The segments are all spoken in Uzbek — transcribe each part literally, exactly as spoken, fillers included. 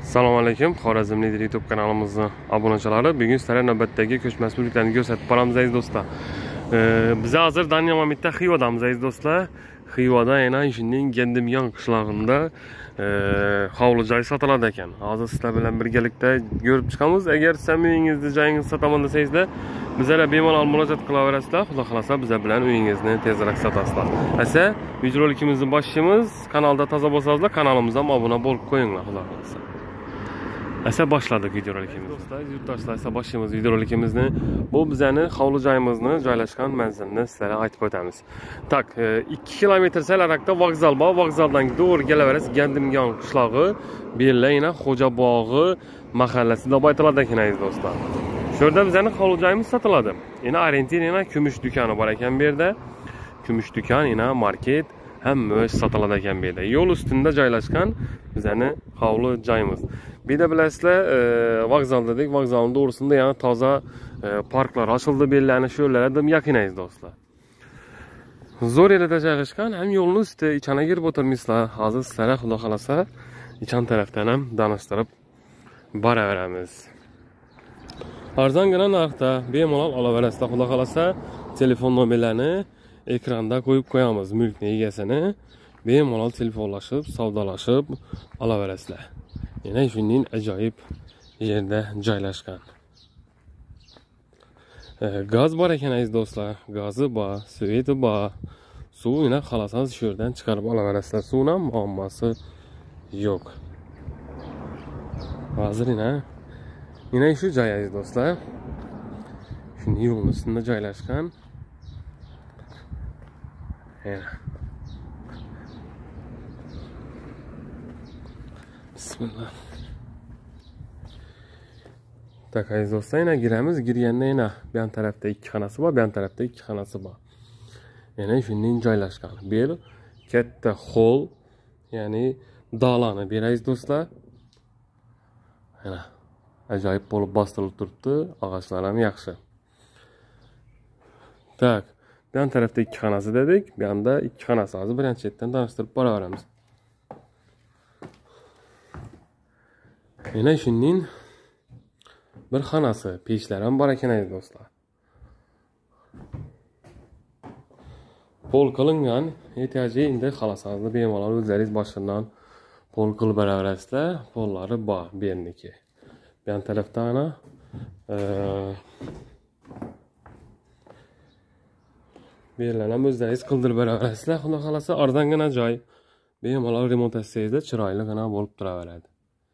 Assalomu alaykum, Xorazmli YouTube kanalimizning obunachilari. Bugun sizlarga navbatdagi ko'chmas mulklarni ko'rsatib boramiz aziz do'stlar. Biz hozir Daniya mamlakatida Xivadamiz aziz do'stlar. Xivada yana shunning Gendimyon qishlog'ida hovli joy sotiladi ekan. Hozir sizlar bilan birgalikda ko'rib chiqamiz. Agar siz uyingizni, joyingizni sotaman desangizlar, bizlarga bemalol murojaat qilaverasizlar. Xudo xolasa bizlar bilan uyingizni tezroq sotasizlar. Asa, videorolikimizni boshlaymiz. Kanalda toza bo'lsangizlar, kanalimizga obuna bo'lib qo'yinglar, xudo xolasa. Asa başladık videorolikimizni. Do'stlar, yurtdoshlar, asa boshlaymiz videorolikimizni. Bu bizning hovli joyimizni joylashgan manzilni sizlarga aytib o'tamiz. Tak, ikki kilometr sal-arakda vokzal bor. Vokzaldan to'g'ri kelaverasiz, Gendimyon qishlog'i, Bellayna Xo'jabog'i mahallasida aytiladi ekan aziz do'stlar. Shu yerda bizning hovli joyimiz sotiladi. Yana orientir yana kumush do'koni bor ekan bu yerda. Kumush do'kon, yana market hamma sotiladi ekan bu yerda. Yo'l ustida joylashgan bizning hovli joyimiz. Bir de bilasizlar, vokzal dedik, vokzalning to'g'risida yana toza parklar ochildi, bellarni shu yerlarga dim yaqin aziz do'stlar. Zo'r yerda joylashgan, ham yo'lning ustida ichana kirib o'tirmaysizlar. Hozir sizlarga xudo xolasa ichan tarafdan ham tanishtirib boraveramiz. Arzongina narxda bemalol olaverasizlar. Xudo xolasa telefon nomerlarini ekranda qo'yib qo'yamiz. Mulkning egasini bemalol telefonlashib, savdolashib olaverasizlar. Yana shunning ajoyib yerda joylashgan. Gaz bor ekan aziz do'stlar. Gazi bor, sveti bor. Suvini xalasangiz shu yerdan chiqarib olaverasizlar. Suvning muammosi yo'q. Hozir yana yana shu joy aziz do'stlar. Shuni yo'lning ustida joylashgan. Yana Bismillah. Tak aziz do'stlar, yana giramiz. Girganda yana bu yon tarafda ikki xonasi bor, bu yon tarafda ikki xonasi bor. Yana shundan joylashgan. Bir katta hol, ya'ni dalani bir aziz do'stlar. Yana ajoyib bo'lib bostirilib turibdi, og'açlar ham yaxshi. Tak, bu yon tarafda ikki xonasi dedik, bu yonda ikki xonasi. Hozir birinchi chetdan tanishtirib boraveramiz. Yana shunning bir xonasi, pechlar ham bor ekan aziz do'stlar. Pol qilingan, ehtiyoji endi xalasangizni bemalol o'zlaringiz boshidan pol qilib beraverasizlar. Pollari bor bu yerniki. Bu yon tarafda ana bu yerlarni ham o'zlaringiz qildirib beraverasizlar. Xudo xolasa arzongina joy. Bemalol remont etsangizlar chiroyligina bo'lib turaveradi.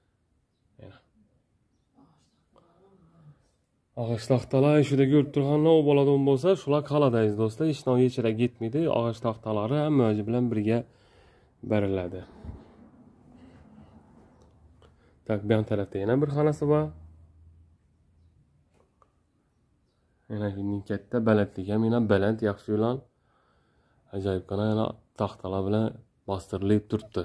Ağaç taxtalar işide görüb turğanlar o boladan bolsa, şular qalada aziz do'stlar, hech narsa yechirib ketmaydi. Ağaç taxtalari ham mo'ji bilan birga beriladi. Tak, bu yon tarafda yana bir xonasi bor. Yana shunning katta balandligi ham yana baland, yaxshi yo'lan. Ajoyibgina yana taxtalar bilan bostirilib turibdi.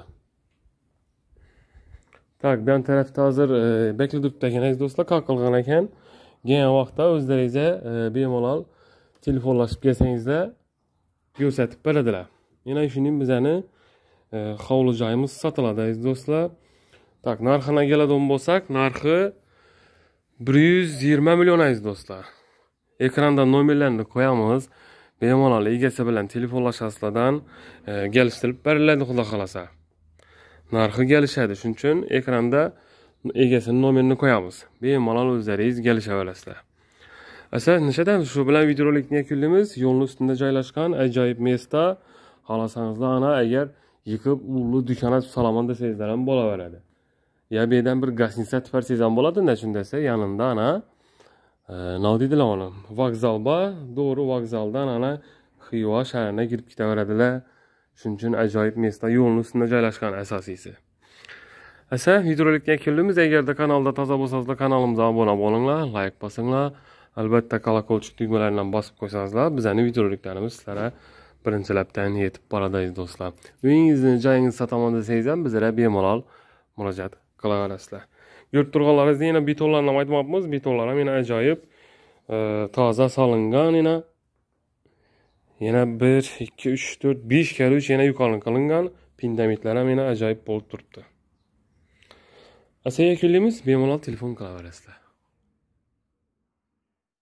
Tak, bu yon tarafda hozir bekli turibdi ekan aziz do'stlar, qol qilgan ekan. Gen vaqtda o'zlaringizga bemalol telefonlashib kelsangizlar ko'rsatib beradilar. Yana shuning bizning hovli joyimiz sotiladi aziz do'stlar. Tak, narxini keladigan bo'lsak, narxi bir yuz yigirma million aziz do'stlar. Ekranda nomerlarni qo'yamiz. Bemalol egasi bilan telefonlashasizlardan kelishtirib beriladi xudo xolasa. Narxi kelishadi, shuning uchun ekranda egasining nomerini qo'yamiz. Bemalol o'zlaringiz kelishaverasizlar. Asa, nishadam shu bilan videorolikni yakunlaymiz. Yo'lning ustida joylashgan ajoyib mesta. Xohlasangizlar ana agar yıkib ulu do'kona solaman desangizlar ham bo'laveradi. Ya bu yerdan bir gostinitsa tiparsangiz ham bo'ladi-da, shundaysa yanında ana nima deydilar uni? Vokzal bor, to'g'ri vokzaldan ana Xiva shahriga kirib ketaveradilar. Shuning uchun ajoyib mesta, yo'lning ustida joylashgan asosiysi. Asa, videorolikni yakunlaymiz. Agarda kanalda toza bo'lsangizlar, kanalimizga obuna bo'linglar, like bosinglar. Albatta kolokol tugmalarini ham bosib qo'ysangizlar, bizning videoroliklarimiz sizlarga birinchilardan yetib boradi do'stlar. Uyingizni, joyingizni sotaman desangiz ham bizlarga bemalol murojaat qilaverasizlar. Ko'rib turganlaringizni yana betonlarni ham aytmoqmiz. Betonlar ham yana ajoyib toza solingan, yana yana bir, ikki, uch, to'rt, besh karra uch yana yuqorini qilingan. Pindamitlar ham yana ajoyib bo'lib turibdi. Asa yakunlaymiz, bemalol telefon qilaverasizlar.